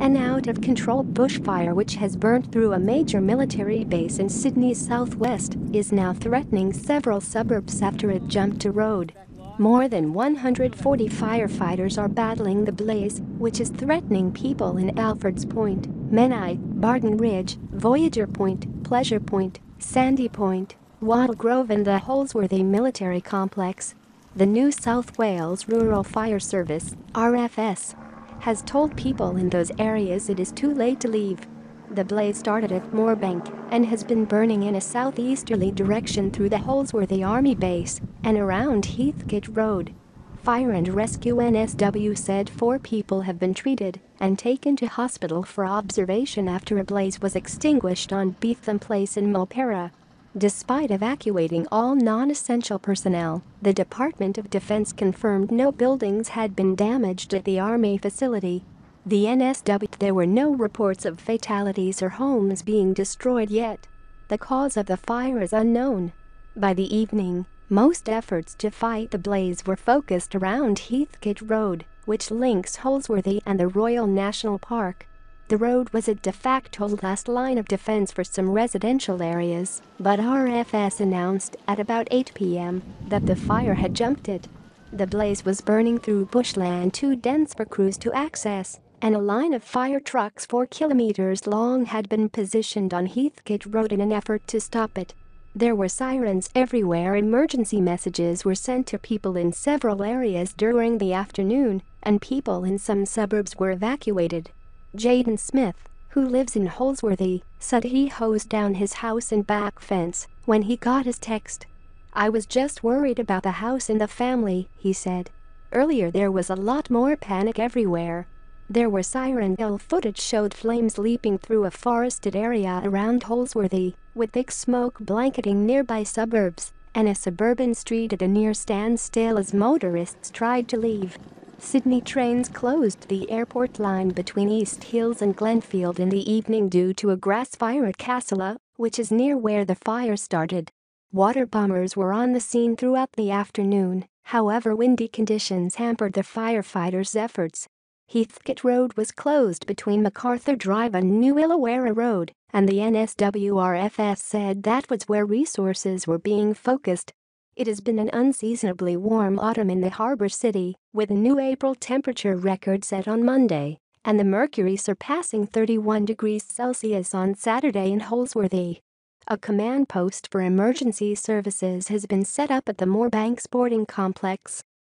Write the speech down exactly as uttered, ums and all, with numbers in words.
An out-of-control bushfire which has burnt through a major military base in Sydney's southwest is now threatening several suburbs after it jumped a road. More than one hundred forty firefighters are battling the blaze, which is threatening people in Alfords Point, Menai, Barton Ridge, Voyager Point, Pleasure Point, Sandy Point, Wattle Grove and the Holsworthy Military Complex. The New South Wales Rural Fire Service, R F S, has told people in those areas it is too late to leave. The blaze started at Moorebank and has been burning in a southeasterly direction through the Holsworthy Army Base and around Heathcote Road. Fire and Rescue N S W said four people have been treated and taken to hospital for observation after a blaze was extinguished on Beetham Place in Mulperra. Despite evacuating all non-essential personnel, the Department of Defense confirmed no buildings had been damaged at the Army facility. The N S W said there were no reports of fatalities or homes being destroyed yet. The cause of the fire is unknown. By the evening, most efforts to fight the blaze were focused around Heathcote Road, which links Holsworthy and the Royal National Park. The road was a de facto last line of defense for some residential areas, but R F S announced at about eight p m that the fire had jumped it. The blaze was burning through bushland too dense for crews to access, and a line of fire trucks four kilometers long had been positioned on Heathcote Road in an effort to stop it. There were sirens everywhere. Emergency messages were sent to people in several areas during the afternoon, and people in some suburbs were evacuated. Jaden Smith, who lives in Holsworthy, said he hosed down his house and back fence when he got his text. "I was just worried about the house and the family," he said. Earlier there was a lot more panic everywhere. There were siren bell footage showed flames leaping through a forested area around Holsworthy, with thick smoke blanketing nearby suburbs, and a suburban street at a near standstill as motorists tried to leave. Sydney trains closed the airport line between East Hills and Glenfield in the evening due to a grass fire at Casella, which is near where the fire started. Water bombers were on the scene throughout the afternoon, however windy conditions hampered the firefighters' efforts. Heathcote Road was closed between MacArthur Drive and New Illawarra Road, and the N S W R F S said that was where resources were being focused. It has been an unseasonably warm autumn in the harbour city, with a new April temperature record set on Monday, and the mercury surpassing thirty-one degrees Celsius on Saturday in Holsworthy. A command post for emergency services has been set up at the Moorebank Sporting Complex,